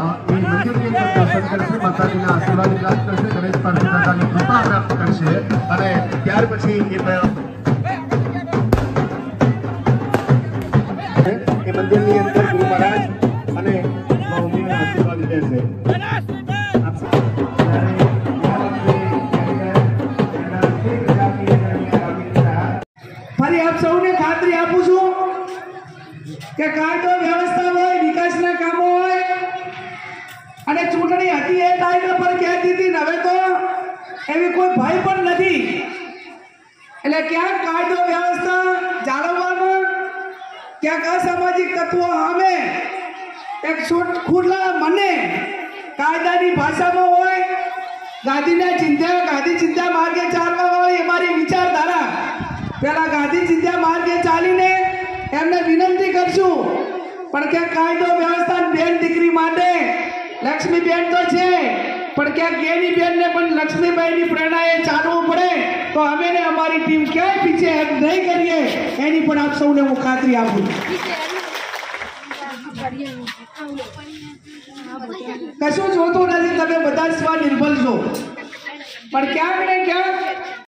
માતાજીના આશીર્વાદ પ્રાપ્ત કરશે, ગણેશ માતાની કૃપા પ્રાપ્ત કરશે અને ત્યાર પછી એ મંદિરની અંદર ગુરુ મહારાજ અને મમ્મીના આશીર્વાદ લેશે. ફરી આપ સૌને ખાતરી આપું છું કે કાયદો વ્યવસ્થા હોય, વિકાસના કામો હોય અને ચૂંટણી હતી એ ટાઈમ પર કહેતી હતી, હવે તો એવી કોઈ ભય પણ નથી. એટલે ક્યાંક કાયદો વ્યવસ્થા જાળવવામાં, ક્યાંક અસામાજિક તત્વો સામે એક ખુલ્લા મને કાયદાની ભાષામાં હોય, ગાંધી ચિંતા માર્ગે ચાલવા વાળી અમારી વિચારધારા. પેલા ગાંધી ચિંતા માર્ગે ચાલીને એમને વિનંતી કરશું પણ કે કાયદો વ્યવસ્થા બેન દીકરી માટે લક્ષ્મીબેન તો છે પણ ક્યાંક ગેની બેનને પણ લક્ષ્મીબાઈની પ્રેરણાએ ચાલવું પડે તો અમે ને અમારી ટીમ ક્યાંય પીછે હેઠ નહીં કરીએ એની પણ આપ સૌને હું ખાતરી આપું. કશું જોતું નથી, તમે બધા સ્વનિર્ભર છો પણ ક્યાંક ને ક્યાંક